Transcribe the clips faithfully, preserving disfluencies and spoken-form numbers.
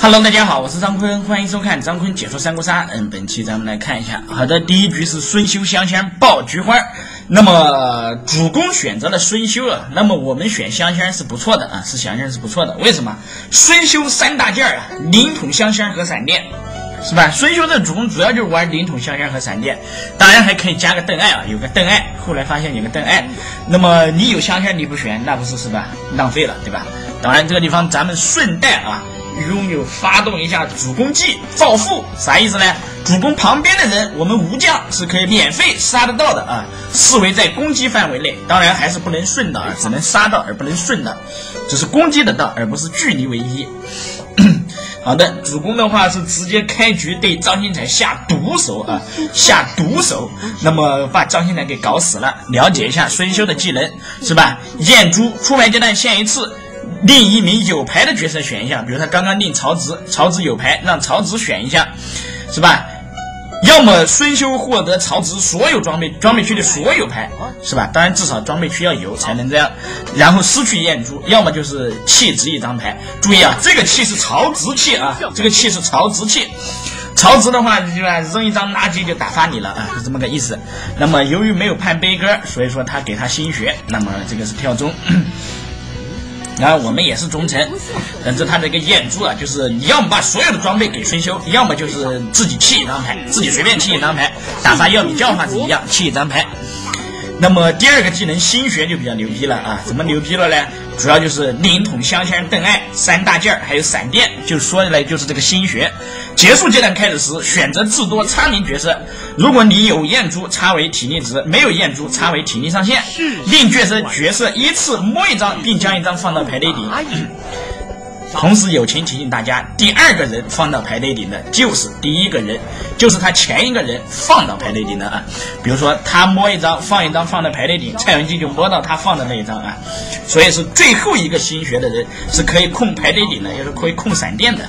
Hello， 大家好，我是张坤，欢迎收看张坤解说三国杀。嗯，本期咱们来看一下。好的，第一局是孙修香香爆菊花。那么主公选择了孙修啊，那么我们选香香是不错的啊，是香香是不错的。为什么？孙修三大件啊，灵统、香香和闪电，是吧？孙修的主公主要就是玩灵统、香香和闪电，当然还可以加个邓艾啊，有个邓艾。后来发现有个邓艾，那么你有香香你不选，那不是是吧？浪费了，对吧？当然这个地方咱们顺带啊。拥有发动一下主攻技造富，啥意思呢？主攻旁边的人，我们武将是可以免费杀得到的啊，视为在攻击范围内，当然还是不能顺的，只能杀到而不能顺的，只是攻击得到，而不是距离为一。好的，主攻的话是直接开局对张新才下毒手啊，下毒手，那么把张新才给搞死了。了解一下孙修的技能是吧？验猪出牌阶段限一次。另一名有牌的角色选一下，比如他刚刚令曹植，曹植有牌，让曹植选一下，是吧？要么孙修获得曹植所有装备，装备区的所有牌，是吧？当然至少装备区要有才能这样，然后失去验珠，要么就是弃值一张牌。注意啊，这个弃是曹植弃啊，这个弃是曹植弃。曹植的话就扔一张垃圾就打发你了啊，是这么个意思。那么由于没有判悲歌，所以说他给他新学，那么这个是跳中。然后我们也是忠诚，但是他的一个验珠啊，就是你要么把所有的装备给孙修，要么就是自己弃一张牌，自己随便弃一张牌，打发药米教法是一样，弃一张牌。那么第二个技能新学就比较牛逼了啊，怎么牛逼了呢？主要就是灵统、香香、邓艾三大件还有闪电，就说来就是这个新学。结束阶段开始时，选择至多插名角色，如果你有验珠，插为体力值；没有验珠，插为体力上限。令角色角色依次摸一张，并将一张放到牌内顶。同时友情提醒大家，第二个人放到牌内顶的就是第一个人，就是他前一个人放到牌内顶的啊。比如说他摸一张放一张放到牌内顶，蔡文姬就摸到他放的那一张啊。所以是最后一个新学的人是可以控牌内顶的，也是可以控闪电的。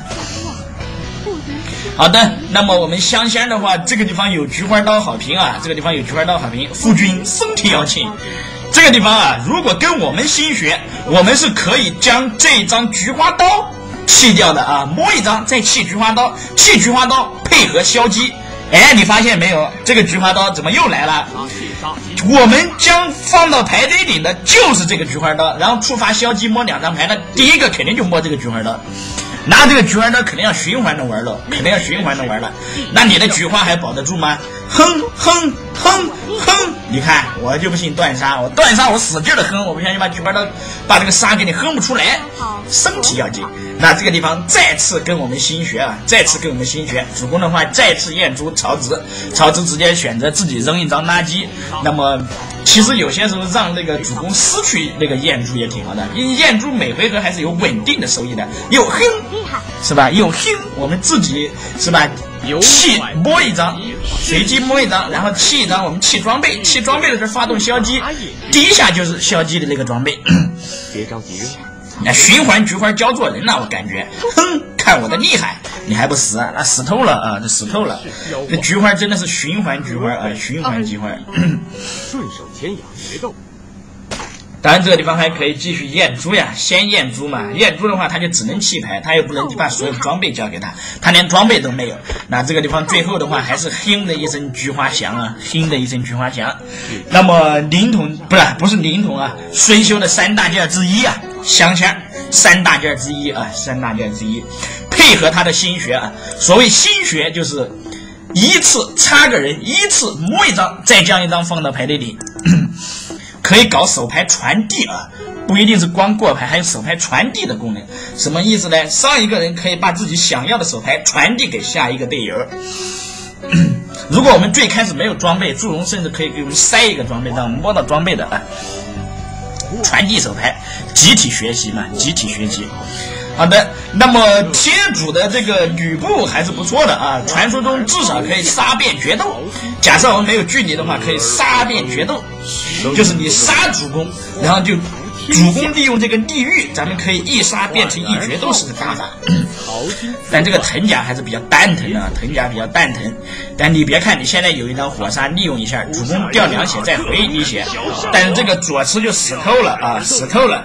好的，那么我们香香的话，这个地方有菊花刀好评啊，这个地方有菊花刀好评，夫君身体要轻。这个地方啊，如果跟我们新学，我们是可以将这张菊花刀弃掉的啊，摸一张再弃菊花刀，弃菊花刀配合消击。哎，你发现没有？这个菊花刀怎么又来了？我们将放到牌内顶的就是这个菊花刀，然后触发消击摸两张牌，那第一个肯定就摸这个菊花刀。拿这个菊花刀肯定要循环的玩了，肯定要循环的玩了。那你的菊花还保得住吗？哼哼哼哼！你看，我就不信断杀，我断杀我使劲的哼，我不相信把菊花刀把这个杀给你哼不出来。身体要紧。那这个地方再次跟我们新学啊，再次跟我们新学主攻的话，再次验出曹植，曹植直接选择自己扔一张垃圾。那么其实有些时候让那个主攻失去那个验珠也挺好的，因为验珠每回合还是有稳定的收益的，有哼是吧？有哼，我们自己是吧？弃摸一张，随机摸一张，然后弃一张，我们弃装备，弃装备的时候发动消击，第一下就是消击的那个装备。 别着急， 那循环菊花教做人呐、啊，我感觉，哼，看我的厉害，你还不死啊？那死透了啊，这死透了。这菊花真的是循环菊花啊，循环菊花。 顺手牵羊，决斗。 当然这个地方还可以继续验珠呀，先验珠嘛，验珠的话他就只能弃牌，他又不能把所有装备交给他，他连装备都没有。那这个地方最后的话还是哼的一声菊花响啊，哼的一声菊花响。那么灵统不是不是灵统啊，孙修的三大件之一啊，香香三大件之一啊，三大件之一，配合他的新学啊，所谓新学就是一次插个人，一次摸一张，再将一张放到牌内顶。可以搞手牌传递啊，不一定是光过牌，还有手牌传递的功能。什么意思呢？上一个人可以把自己想要的手牌传递给下一个队友。如果我们最开始没有装备，祝融甚至可以给我们塞一个装备，让我们摸到装备的啊。传递手牌，集体学习嘛，集体学习。好的，那么贴主的这个吕布还是不错的啊，传说中至少可以杀遍决斗。假设我们没有距离的话，可以杀遍决斗，就是你杀主公，然后就主公利用这个地狱，咱们可以一杀变成一决斗式的打法。但这个藤甲还是比较蛋疼啊，藤甲比较蛋疼。但你别看你现在有一张火杀，利用一下，主公掉两血再回一滴血，但是这个左慈就死透了啊，死透了。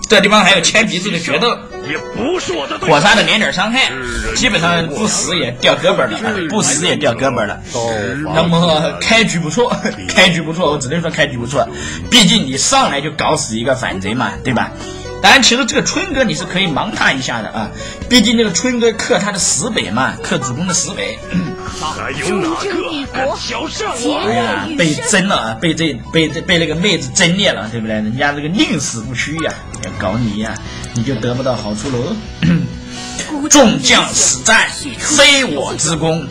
这地方还有铅鼻子的决斗， 也不是我的对手。 火杀的连点伤害，基本上不死也掉胳膊了，不死也掉胳膊了。那么开局不错，开局不错，我只能说开局不错。毕竟你上来就搞死一个反贼嘛，对吧？当然，其实这个春哥你是可以盲他一下的啊，毕竟这个春哥克他的死北嘛，克主公的死北。 还有哪个敢挑战我？ 哎呀，被针了啊，被这被被那个妹子针裂了，对不对？人家这个宁死不屈呀、啊，要搞你呀、啊，你就得不到好处喽。众将死战，非我之功。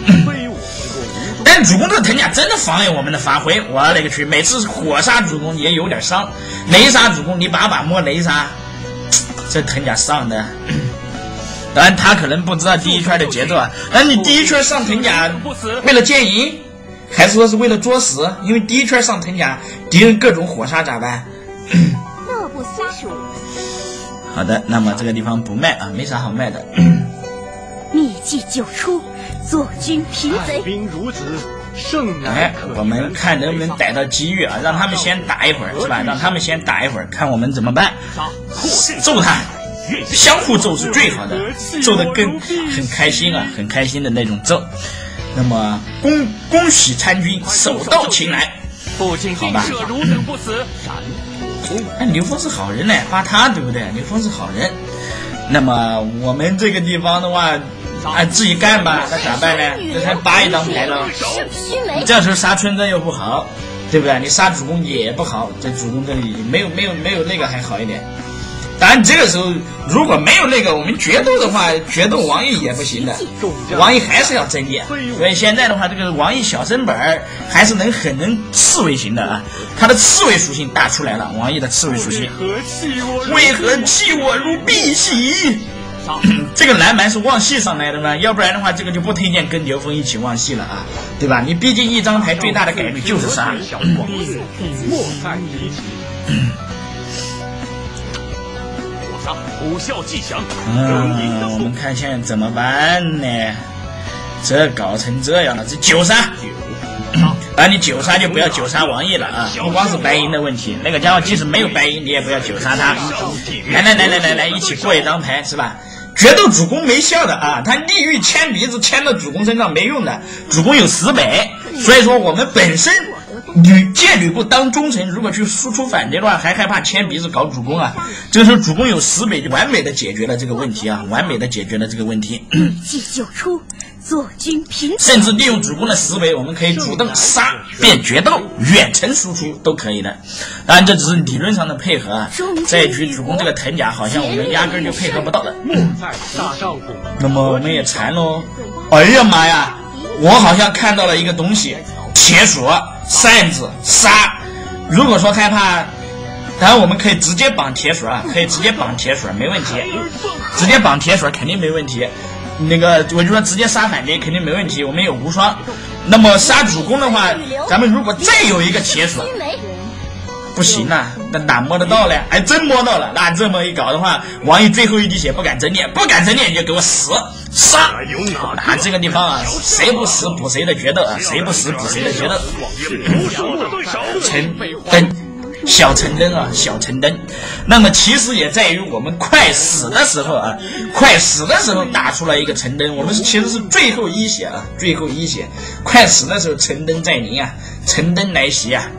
但主公这个藤甲真的妨碍我们的发挥，我勒个去！每次火杀主公也有点伤，雷杀主公你把把摸雷杀，这藤甲上的。当然他可能不知道第一圈的节奏啊，但你第一圈上藤甲为了见赢，还是说是为了作死？因为第一圈上藤甲，敌人各种火杀咋办？ 乐不思蜀。 好的，那么这个地方不卖啊，没啥好卖的。 秘技九出，左军平贼。 兵如此，胜哎，我们看能不能逮到机遇啊，让他们先打一会儿，是吧？让他们先打一会儿，看我们怎么办。揍他！相互揍是最好的，揍的更很开心啊，很开心的那种揍。那么恭恭喜参军，手到擒来，好吧？哎，刘峰是好人呢，扒他对不对？刘峰是好人。那么我们这个地方的话，啊自己干吧，那咋办呢？这才扒一张牌了。你这时候杀春真又不好，对不对？你杀主公也不好，这主公这里没有没有没有那个还好一点。当然，这个时候如果没有那个我们决斗的话，决斗王毅也不行的，王毅还是要真点。所以现在的话，这个王毅小身本还是能很能刺猬型的啊，他的刺猬属性打出来了，王毅的刺猬属性。为何弃我如敝屣？这个蓝蛮是望系上来的吗？要不然的话，这个就不推荐跟刘峰一起望系了啊，对吧？你毕竟一张牌最大的概率就是杀。 莫再提起。武校技降， 嗯，我们看现在怎么办呢？这搞成这样了，这九杀，啊，你九杀就不要九杀王毅了啊！不光是白银的问题，那个家伙即使没有白银，你也不要九杀他。来来来来来来，一起过一张牌是吧？决斗主公没效的啊，他地狱牵鼻子牵到主公身上没用的，主公有死北，所以说我们本身。吕见吕布当忠臣，如果去输出反贼的话，还害怕牵鼻子搞主公啊。这个时候主公有死北，就完美的解决了这个问题啊，完美的解决了这个问题。 秘技九出，左军平贼。 甚至利用主公的死北，我们可以主动杀变决斗，远程输出都可以的。当然这只是理论上的配合啊。这一局主公这个藤甲好像我们压根就配合不到了。那么我们也残喽。哎呀妈呀，我好像看到了一个东西，铁锁。扇子杀，如果说害怕，当然我们可以直接绑铁锁啊，可以直接绑铁锁没问题，直接绑铁锁肯定没问题。那个我就说直接杀反贼肯定没问题，我们有无双。那么杀主公的话，咱们如果再有一个铁锁，不行啊，那哪摸得到嘞？还真摸到了。那这么一搞的话，王毅最后一滴血不敢真念，不敢真念你就给我死杀！那这个地方啊，谁不死补谁的决斗啊，谁不死补谁的决斗。陈登，小陈登啊，小陈登。那么其实也在于我们快死的时候啊，快死的时候打出来一个陈登，我们其实是最后一血啊，最后一血。快死的时候陈登在临啊，陈登来袭啊。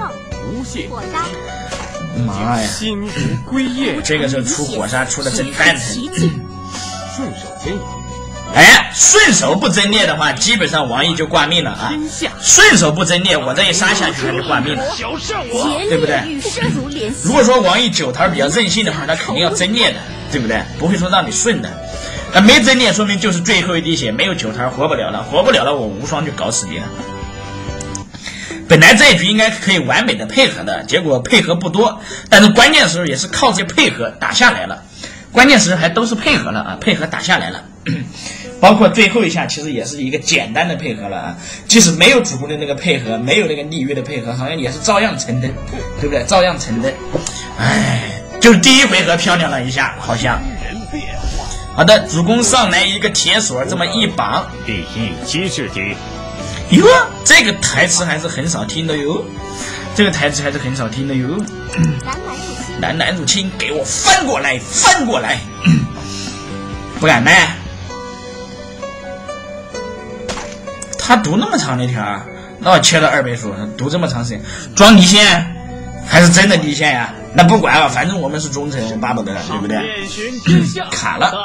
妈呀！这个时候出火杀出的真蛋疼。 顺手牵羊。 哎，顺手不真烈的话，基本上王毅就挂命了啊！顺手不真烈，我这一杀下去他就挂命了，对不对？如果说王毅九桃比较任性的话，他肯定要真烈的，对不对？不会说让你顺的。那没真烈，说明就是最后一滴血，没有九桃活不了了，活不了了，我无双就搞死你了。本来这一局应该可以完美的配合的，结果配合不多，但是关键时候也是靠这配合打下来了。关键时候还都是配合了啊，配合打下来了。包括最后一下其实也是一个简单的配合了啊，即使没有主公的那个配合，没有那个逆约的配合，好像也是照样成灯，对不对？照样成灯。哎，就是第一回合漂亮了一下，好像。好的，主公上来一个铁锁，这么一绑， 第一击制敌。 哟，这个台词还是很少听的哟，这个台词还是很少听的哟。 蓝蓝入侵。 南南入侵，给我翻过来，翻过来！不敢卖。他读那么长的一条，那我切到二倍速，读这么长时间，装离线还是真的离线呀？那不管了，反正我们是忠诚，巴不得，对不对？卡了，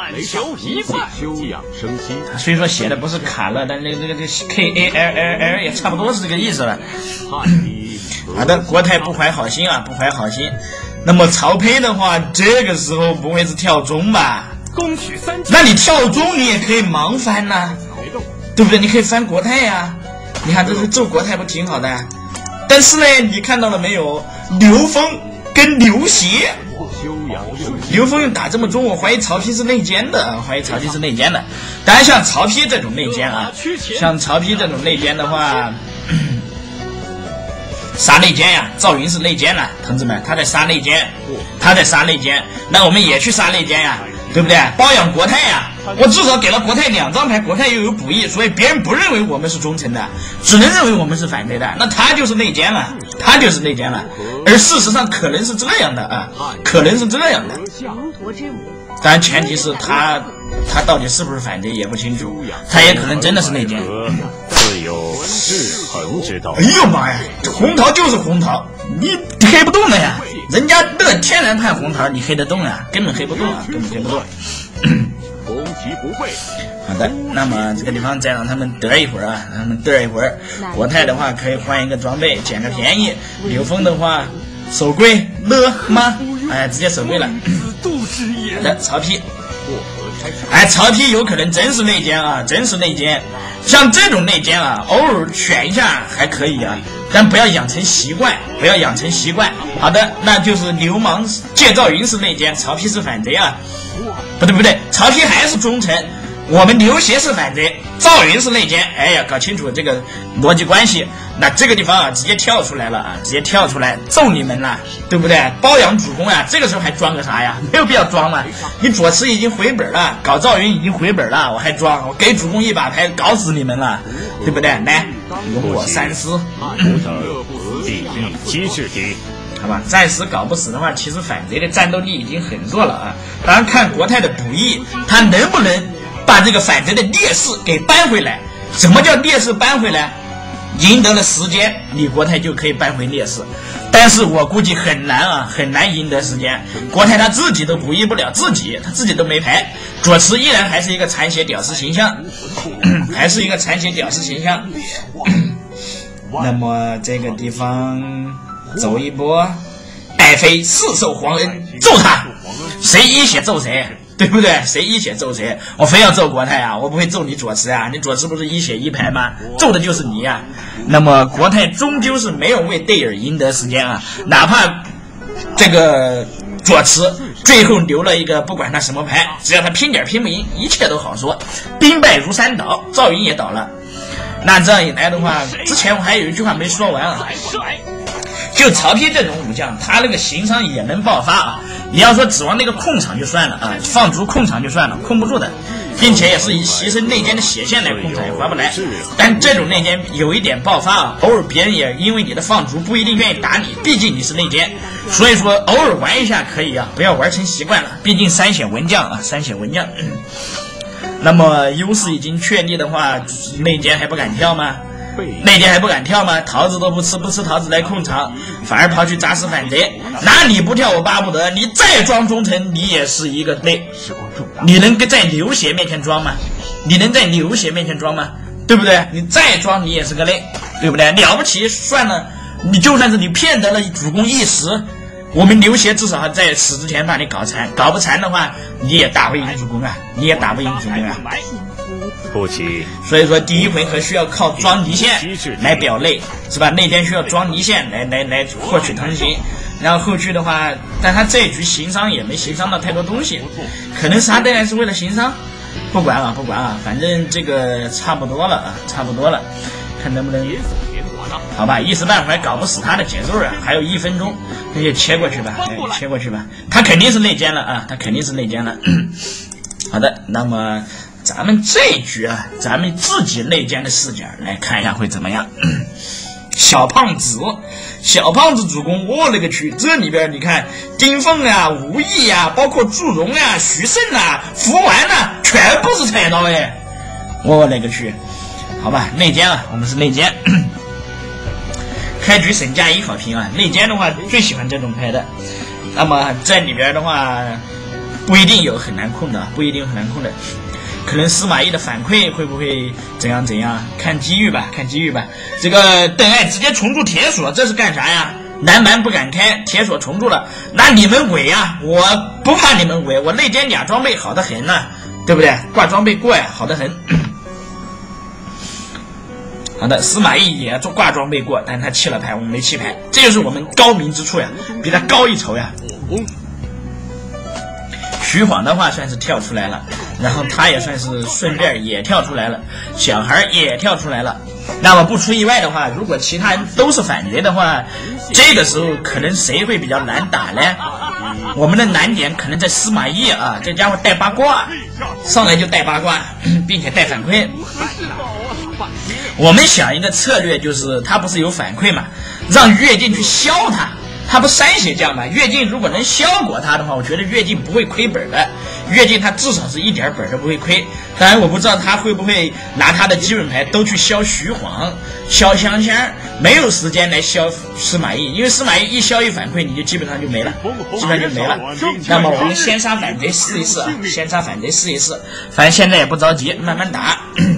他虽说写的不是卡了，但那个那个 K A L L L 也差不多是这个意思了。好的，国泰不怀好心啊，不怀好心。那么曹丕的话，这个时候不会是跳中吧？那你跳中你也可以盲翻呐、啊，对不对？你可以翻国泰呀、啊。你看这是揍国泰不挺好的？但是呢，你看到了没有？刘封跟刘协，刘封用打这么中，我怀疑曹丕是内奸的，怀疑曹丕是内奸的。当然，像曹丕这种内奸啊，像曹丕这种内奸的话。杀内奸呀，赵云是内奸了，同志们，他在杀内奸，他在杀内奸，那我们也去杀内奸呀，对不对？包养国泰呀，我至少给了国泰两张牌，国泰又有补益，所以别人不认为我们是忠诚的，只能认为我们是反贼的，那他就是内奸了，他就是内奸了，而事实上可能是这样的啊，可能是这样的，当然前提是他他到底是不是反贼也不清楚，他也可能真的是内奸。 自有制衡之道。 哎呦妈呀，红桃就是红桃，你黑不动了呀！人家那个天然派红桃，你黑得动呀？根本黑不动啊，根本黑不动。 攻击不备。 好的，那么这个地方再让他们得一会儿啊，让他们得一会儿。国泰的话可以换一个装备，捡个便宜。刘封的话，守柜了吗？哎，直接守柜了。好的，曹丕。哎，曹丕有可能真是内奸啊，真是内奸。像这种内奸啊，偶尔选一下还可以啊，但不要养成习惯，不要养成习惯。好的，那就是流氓借赵云是内奸，曹丕是反贼啊。不对不对，曹丕还是忠诚，我们刘协是反贼，赵云是内奸。哎呀，搞清楚这个逻辑关系。那这个地方啊，直接跳出来了啊，直接跳出来揍你们了，对不对？包养主公啊，这个时候还装个啥呀？没有必要装了。你左慈已经回本了，搞赵云已经回本了，我还装？我给主公一把牌，搞死你们了，对不对？来，容我三思。 利益机制敌。 好吧，暂时搞不死的话，其实反贼的战斗力已经很弱了啊。当然看国泰的补益，他能不能把这个反贼的劣势给扳回来？什么叫劣势扳回来？赢得了时间，你国泰就可以扳回劣势，但是我估计很难啊，很难赢得时间。国泰他自己都补益不了自己，他自己都没牌。左慈依然还是一个残血屌丝形象，还是一个残血屌丝形象。那么这个地方走一波，爱妃四受皇恩，揍他！谁一血揍谁？对不对？谁一血揍谁？我非要揍国泰啊！我不会揍你左慈啊！你左慈不是一血一牌吗？揍的就是你啊！那么国泰终究是没有为戴尔赢得时间啊！哪怕这个左慈最后留了一个不管他什么牌，只要他拼点拼不赢，一切都好说。兵败如山倒，赵云也倒了。那这样一来的话，之前我还有一句话没说完啊。就曹丕这种武将，他那个情商也能爆发啊！你要说指望那个控场就算了啊，放逐控场就算了，控不住的，并且也是以牺牲内奸的血线来控场也划不来。但这种内奸有一点爆发啊，偶尔别人也因为你的放逐不一定愿意打你，毕竟你是内奸，所以说偶尔玩一下可以啊，不要玩成习惯了。毕竟三血文将啊，三血文将。嗯、那么优势已经确立的话，内奸还不敢跳吗？内奸还不敢跳吗？桃子都不吃，不吃桃子来控场，反而跑去砸死反贼。那你不跳我巴不得，你再装忠诚，你也是一个内。你能在刘协面前装吗？你能在刘协面前装吗？对不对？你再装你也是个内，对不对？了不起算了，你就算是你骗得了主公一时，我们刘协至少在死之前把你搞残，搞不残的话，你也打不赢主公啊，你也打不赢主公啊。 不起， 所以说第一回合需要靠装离线来表内，是吧？内奸需要装离线来来来获取腾行，然后后续的话，但他这一局行商也没行商到太多东西，可能杀队是为了行商，不管了不管了，反正这个差不多了啊，差不多了，看能不能，好吧，一时半会儿搞不死他的节奏啊，还有一分钟，那就切过去吧，哎、切过去吧，他肯定是内奸了啊，他肯定是内奸了。好的，那么。咱们这一局啊，咱们自己内奸的视角来看一下会怎么样。 小胖子，小胖子主公，我勒个去！这里边你看，丁奉啊、吴懿啊，包括祝融啊、徐盛啊、福完啊，全部是菜刀哎！我勒个去！好吧，内奸啊，我们是内奸。开局沈佳宜好评啊，内奸的话最喜欢这种牌的。那么在里边的话，不一定有很难控的，不一定有很难控的。可能司马懿的反馈会不会怎样怎样？看机遇吧，看机遇吧。这个邓艾直接重铸铁锁，这是干啥呀？南蛮不敢开，铁锁重铸了，那你们围啊！我不怕你们围，我内奸甲装备好得很呢、啊，对不对？挂装备过呀，好得很。好的，司马懿也做挂装备过，但他弃了牌，我们没弃牌，这就是我们高明之处呀，比他高一筹呀。徐晃的话算是跳出来了，然后他也算是顺便也跳出来了，小孩也跳出来了。那么不出意外的话，如果其他人都是反贼的话，这个时候可能谁会比较难打呢？我们的难点可能在司马懿啊，这家伙带八卦，上来就带八卦，并且带反馈。我们想一个策略，就是他不是有反馈嘛，让乐进去削他。他不三血将吗？乐进如果能削过他的话，我觉得乐进不会亏本的。乐进他至少是一点本都不会亏。当然我不知道他会不会拿他的基本牌都去削徐晃、削香香，没有时间来削司马懿，因为司马懿一削一反馈，你就基本上就没了，基本上就没了。那么我们先杀反贼试一试啊，先杀反贼试一试，反正现在也不着急，慢慢打。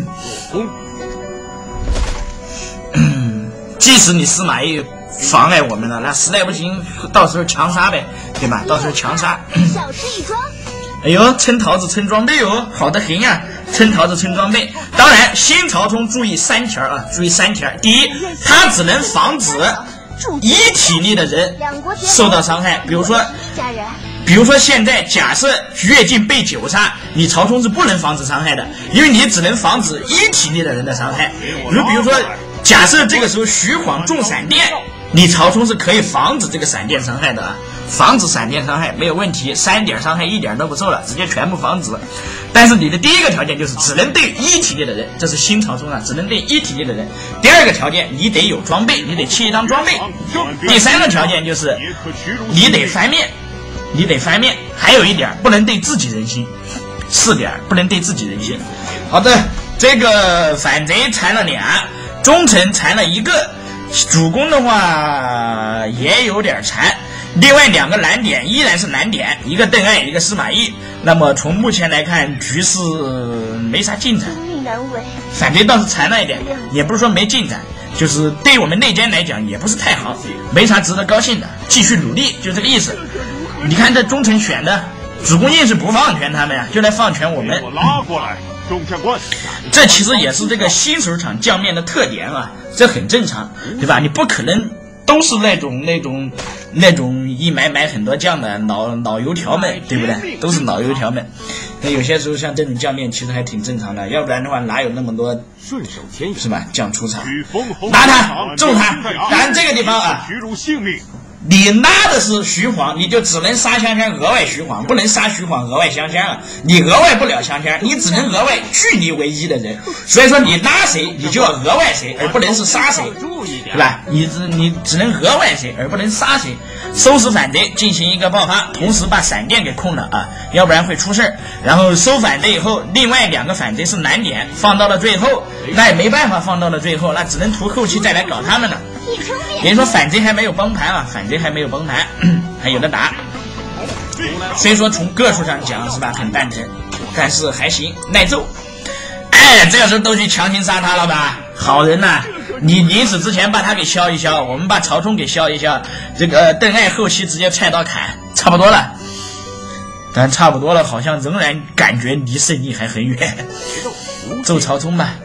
即使你司马懿妨碍我们了，那实在不行，到时候强杀呗，对吧？到时候强杀。 小吃一桩。 哎呦，称桃子称装备哦，好的很呀！称桃子称装备。当然，新曹冲注意三条啊，注意三条。第一，他只能防止一体力的人受到伤害，比如说，比如说现在假设乐进被九杀，你曹冲是不能防止伤害的，因为你只能防止一体力的人的伤害。如比如说。假设这个时候徐晃中闪电，你曹冲是可以防止这个闪电伤害的啊，防止闪电伤害没有问题，三点伤害一点都不受了，直接全部防止。但是你的第一个条件就是只能对一体力的人，这是新曹冲啊，只能对一体力的人。第二个条件，你得有装备，你得弃一张装备。第三个条件就是你得翻面，你得翻面。还有一点，不能对自己人心。四点，不能对自己人心。好的，这个反贼残了俩。忠臣残了一个，主公的话也有点残。另外两个蓝点依然是蓝点，一个邓艾，一个司马懿。那么从目前来看，局势没啥进展。反贼倒是残了一点，也不是说没进展，就是对我们内奸来讲也不是太好，没啥值得高兴的。继续努力，就这个意思。你看这忠臣选的，主公硬是不放权他们呀，就来放权我们。 我拉过来。 这其实也是这个新手场将面的特点啊，这很正常，对吧？你不可能都是那种那种那种一买买很多将的老老油条们，对不对？都是老油条们。那有些时候像这种将面其实还挺正常的，要不然的话哪有那么多是吧？将出场，拿他揍他，咱这个地方啊。你拉的是徐晃，你就只能杀香香额外徐晃，不能杀徐晃额外香香啊！你额外不了香香，你只能额外据你为一的人。所以说你拉谁，你就要额外谁，而不能是杀谁，对吧？你只你只能额外谁，而不能杀谁。收拾反贼，进行一个爆发，同时把闪电给控了啊，要不然会出事儿。然后收反贼以后，另外两个反贼是难点，放到了最后，那也没办法放到了最后，那只能图后期再来搞他们了。也就是说反贼还没有崩盘啊，反贼还没有崩盘，还有的打。所以说从个数上讲是吧，很蛋疼，但是还行，耐揍。哎，这个时候都去强行杀他了吧？好人呐、啊，你临死之前把他给削一削，我们把曹冲给削一削，这个邓艾后期直接菜刀砍，差不多了。但差不多了，好像仍然感觉离胜利还很远。揍曹冲吧。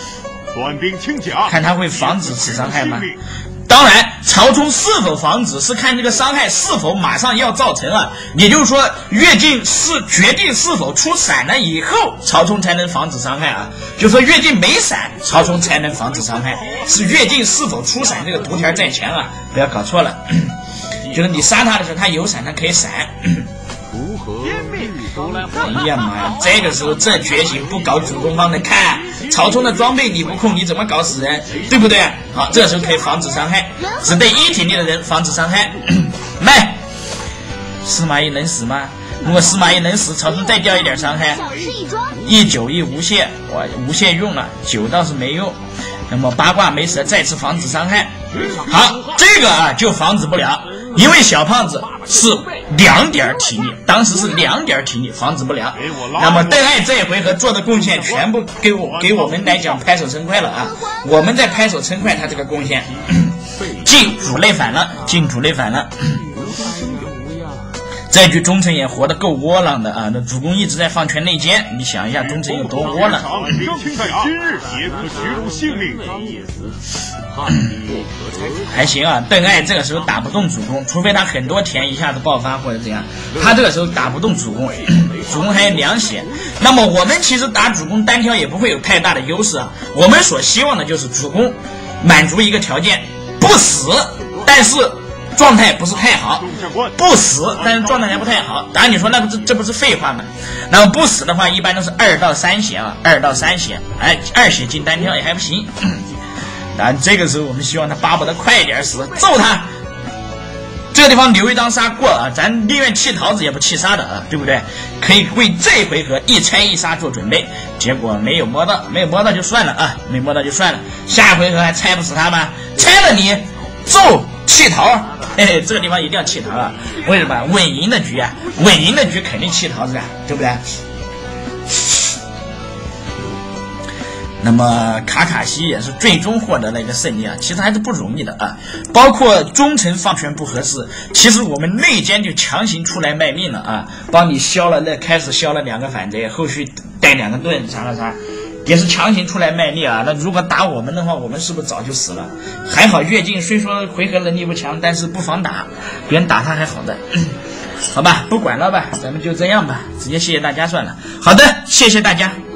看他会防止此伤害吗？当然，曹冲是否防止是看这个伤害是否马上要造成啊。也就是说，乐进是决定是否出闪了以后，曹冲才能防止伤害啊。就说乐进没闪，曹冲才能防止伤害，是乐进是否出闪这个独条在前啊，不要搞错了。就是你杀他的时候，他有闪，他可以闪。 哎呀妈呀！这个时候这决心不搞主攻方的，看曹冲的装备你不控，你怎么搞死人？对不对？好，这时候可以防止伤害，只对一体力的人防止伤害。卖，司马懿能死吗？如果司马懿能死，曹冲再掉一点伤害，一九一无懈，哇，无懈用了，九倒是没用。那么八卦没蛇再次防止伤害。好，这个啊就防止不了。因为小胖子是两点体力，当时是两点体力，防止不了。那么邓艾这一回合做的贡献全部给我给我们来讲拍手称快了啊！我们在拍手称快他这个贡献，进主内反了，进主内反了。这局忠臣也活得够窝囊的啊！那主公一直在放权内奸，你想一下忠臣有多窝囊。还行啊，邓艾这个时候打不动主公，除非他很多田一下子爆发或者怎样，他这个时候打不动主公，主公还有两血。那么我们其实打主公单挑也不会有太大的优势啊。我们所希望的就是主公满足一个条件，不死，但是状态不是太好，不死，但是状态还不太好。当然你说那不是这不是废话吗？那么不死的话，一般都是二到三血啊，二到三血，哎，二血进单挑也还不行。当然这个时候我们希望他巴不得快一点死，揍他。这个地方留一张杀过啊，咱宁愿弃桃子也不弃杀的啊，对不对？可以为这一回合一拆一杀做准备。结果没有摸到，没有摸到就算了啊，没摸到就算了。下一回合还拆不死他吗？拆了你，揍弃桃。嘿嘿，这个地方一定要弃桃啊！为什么？稳赢的局啊，稳赢的局肯定弃桃子啊，对不对？那么卡卡西也是最终获得了一个胜利啊，其实还是不容易的啊。包括忠臣放权不合适，其实我们内奸就强行出来卖命了啊，帮你消了那开始消了两个反贼，后续带两个盾啥啥啥，也是强行出来卖力啊。那如果打我们的话，我们是不是早就死了？还好乐进虽说回合能力不强，但是不妨打，别人打他还好的。好吧，不管了吧，咱们就这样吧，直接谢谢大家算了。好的，谢谢大家。